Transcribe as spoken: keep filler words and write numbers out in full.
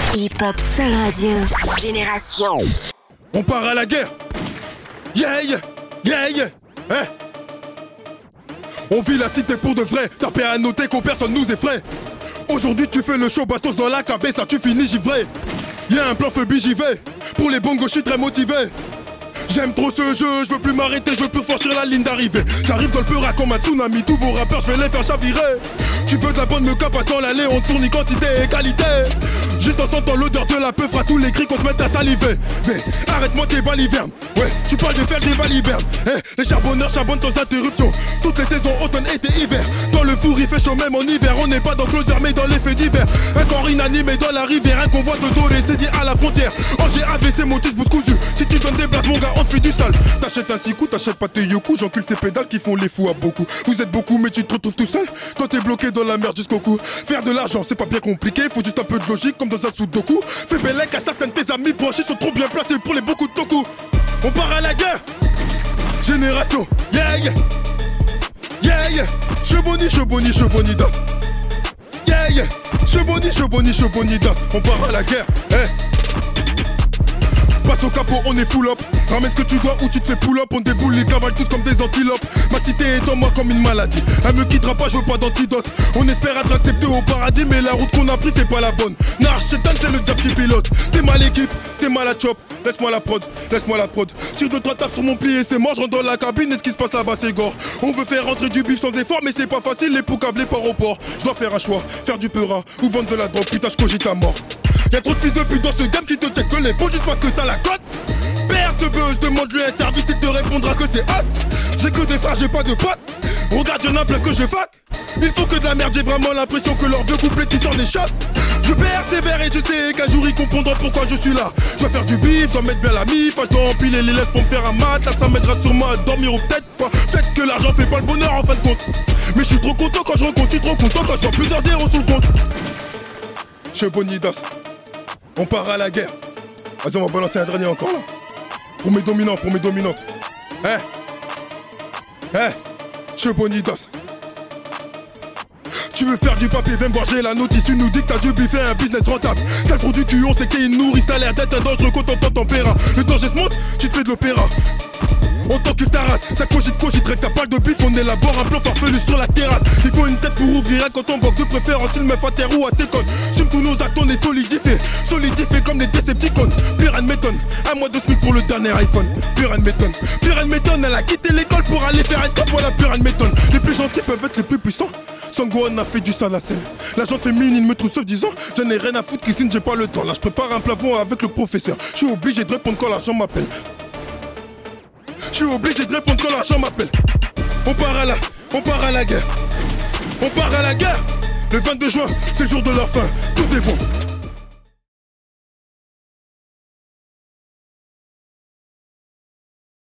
Hip Hop Seul Radio. Génération. On part à la guerre. Yeah, yeah, yeah, yeah. Hein? On vit la cité pour de vrai. Tapez à noter qu'on personne nous effraie. Aujourd'hui tu fais le show bastos dans la cabeza, tu finis givré. Y'a un plan phobie, j'y vais. Pour les bongos, je suis très motivé. J'aime trop ce jeu, je veux plus m'arrêter, je veux plus franchir la ligne d'arrivée. J'arrive dans le peur comme un tsunami, tous vos rappeurs, je vais les faire chavirer. Tu veux de la bonne me capace dans l'allée, on te fournit quantité et qualité. Juste en sentant l'odeur de la peu, fera tous les cris qu'on se mette à saliver. Mais arrête-moi tes balivernes. Ouais, tu parles de faire des balivernes. Eh, les charbonneurs charbonnent sans interruption. Toutes les saisons, automne, été, hiver. Dans le four, il fait chaud même en hiver. On n'est pas dans closer, mais dans les faits divers. Un corps inanimé dans la rivière, un convoi de dos les saisi à la frontière. Oh, j'ai A V C, mon tissu cousu. Si tu donnes des blagues, mon gars, on te fait du sale. T'achètes un six coups, t'achètes pas tes yoku. J'encule ces pédales qui font les fous à beaucoup. Vous êtes beaucoup, mais tu te retrouves tout seul quand t'es bloqué dans la merde jusqu'au cou. Faire de l'argent, c'est pas bien compliqué. Faut juste un peu de logique, comme dans un sudoku. Fais bellec à certains de tes amis branchés sont trop bien placés pour les beaucoup de toku. On part à la guerre. Génération, yeah, yeah. Yeah, yeah. Cheboni, cheboni, cheboni das. Yeah, yeah. Cheboni, cheboni, cheboni das. On part à la guerre, eh. Passe au capot, on est full up. Ramène ce que tu dois ou tu te fais pull up. On déboule les cavalles tous comme des antilopes. Ma cité est en moi comme une maladie. Elle me quittera pas, je veux pas d'antidote. On espère être accepté au paradis, mais la route qu'on a pris c'est pas la bonne. Narch, Chetan, c'est le diable qui pilote. T'es mal équipe, t'es mal à chop. Laisse-moi la prod, laisse-moi la prod. Tire de trois tafs sur mon pied et c'est mort. Je rentre dans la cabine et ce qui se passe là-bas c'est gore. On veut faire rentrer du bif sans effort, mais c'est pas facile. Les poux câblés par au port. Je dois faire un choix, faire du peura ou vendre de la drogue. Putain, je cogite à mort. Y'a trop de fils de pute dans ce game qui te check que les pots juste parce que t'as la cote. Père ce buzz, demande-lui un service, il te répondra que c'est hot. J'ai que des frères, j'ai pas de potes. Regarde, y'en a plein que je fac. Il faut que de la merde, j'ai vraiment l'impression que leur vieux couplet qui sort des shots. Je persévère et je sais qu'un jour ils comprendront pourquoi je suis là. Je vais faire du bif, je dois mettre bien la mif, je dois empiler les laisses pour me faire un mat. Là ça m'aidera sûrement à dormir ou peut-être pas. Peut-être que l'argent fait pas le bonheur en fin de compte. Mais je suis trop content quand je rencontre, je suis trop content quand je vois plusieurs zéros sous le compte. Chebonidas, on part à la guerre. Vas-y, on va balancer un dernier encore là. Pour mes dominants, pour mes dominantes. Eh Eh Chebonidas. Tu veux faire du papier, viens me voir, j'ai la notice. Tu nous dis que t'as dû biffer un business rentable. Sale trou du cul, on sait qu'il nourrit. T'as l'air d'être un dangereux quand t'entends ton péra. Le danger se monte, tu te fais de l'opéra. On t'encule ta race, ça cogite, cogite, règle, ça parle de bif, on élabore un plan farfelu sur la terrasse. Il faut une tête pour ouvrir un quand on boxe de préférence, une meuf à terre ou à ses connes. Sur tous nos actes, on est solidifié, solidifié comme les Decepticons. Plus rien ne m'étonne, à moi de SMIC pour le dernier iPhone. Plus rien ne m'étonne, plus rien ne m'étonne, elle a quitté l'école pour aller faire escape, voilà, plus rien ne m'étonne. Les plus gentils peuvent être les plus puissants. Sangohan a fait du sale à scène. La gente féminine me trouve sauf disant j'en ai rien à foutre, Christine, j'ai pas le temps. Là, je prépare un plafond avec le professeur. Je suis obligé de répondre quand l'argent m'appelle. Je suis obligé de répondre quand l'argent m'appelle. On part à la, on part à la guerre. On part à la guerre. Le vingt-deux juin, c'est le jour de leur fin. Tout est bon.